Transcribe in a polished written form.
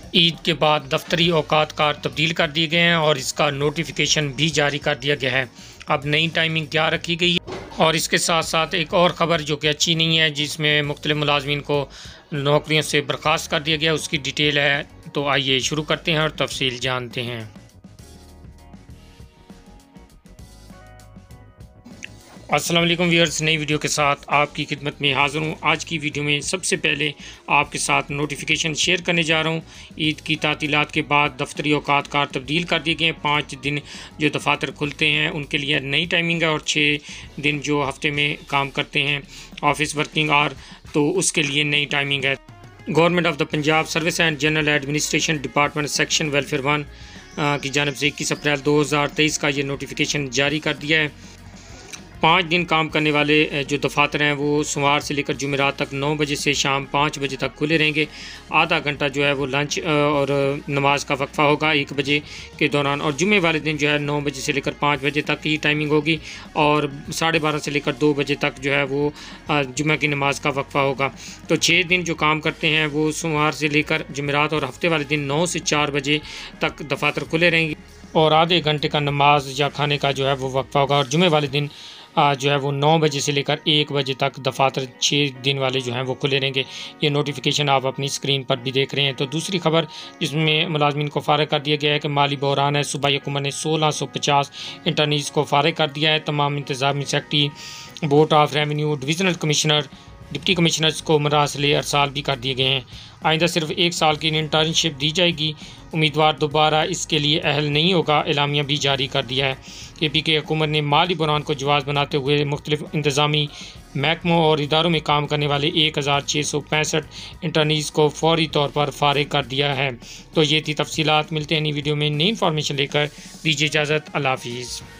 ईद के बाद दफ्तरी औकात कार तब्दील कर दिए गए हैं और इसका नोटिफिकेशन भी जारी कर दिया गया है। अब नई टाइमिंग क्या रखी गई है और इसके साथ साथ एक और ख़बर जो कि अच्छी नहीं है, जिसमें मुख्तलिफ मुलाजमीन को नौकरियों से बर्खास्त कर दिया गया, उसकी डिटेल है। तो आइए शुरू करते हैं और तफसील जानते हैं। अस्सलाम वालेकुम व्यूअर्स, नई वीडियो के साथ आपकी खिदमत में हाज़िर हूँ। आज की वीडियो में सबसे पहले आपके साथ नोटिफिकेशन शेयर करने जा रहा हूँ। ईद की तातीलात के बाद दफ्तरी औकात कार तब्दील कर दिए गए हैं। 5 दिन जो दफातर खुलते हैं उनके लिए नई टाइमिंग है और 6 दिन जो हफ्ते में काम करते हैं ऑफिस वर्किंग आवर, तो उसके लिए नई टाइमिंग है। Government of the Punjab service and general administration department section welfare 1 की जानिब से 21 अप्रैल 2023 का ये नोटिफिकेशन जारी कर दिया है। 5 दिन काम करने वाले जो दफातर हैं वो सोमवार से लेकर जुमेरात तक 9 बजे से शाम 5 बजे तक खुले रहेंगे। आधा घंटा जो है वो लंच और नमाज का वक्फ़ा होगा 1 बजे के दौरान, और जुमे वाले दिन जो है 9 बजे से लेकर 5 बजे तक की टाइमिंग होगी और 12:30 से लेकर 2 बजे तक जो है वो जुमे की नमाज का वक्फ़ा होगा। तो 6 दिन जो काम करते हैं वो सोमवार से लेकर जुमेरात और हफ्ते वाले दिन 9 से 4 बजे तक दफातर खुले रहेंगे और आधे घंटे का नमाज या खाने का जो है वो वक्फ़ा होगा। और जुमे वाले दिन जो है वो 9 बजे से लेकर 1 बजे तक दफातर 6 दिन वाले जो हैं वो खुले रहेंगे। ये नोटिफिकेशन आप अपनी स्क्रीन पर भी देख रहे हैं। तो दूसरी खबर जिसमें मुलाजमीन को फ़ारिग कर दिया गया है कि माली बहरान है। सूबाई हुकूमत ने 1650 इंटर्नीज़ को फ़ारिग कर दिया है। तमाम इंतज़ामी secretary, board of revenue, divisional commissioner, deputy commissioners को मरासले अरसाल भी कर दिए गए हैं। आइंदा सिर्फ 1 साल की इंटर्नशिप दी जाएगी। उम्मीदवार दोबारा इसके लिए अहल नहीं होगा, एलामिया भी जारी कर दिया है। KPK हुकूमत ने माली बहरान को जवाब बनाते हुए मुख्तलिफ इंतज़ामी महकमों और इदारों में काम करने वाले 1665 इंटर्नीज़ को फौरी तौर पर फ़ारिग कर दिया है। तो ये थी तफसीलात। मिलते हैं नई वीडियो में नई इन्फॉर्मेशन लेकर। दीजिए इजाज़त। अल्लाह हाफिज़।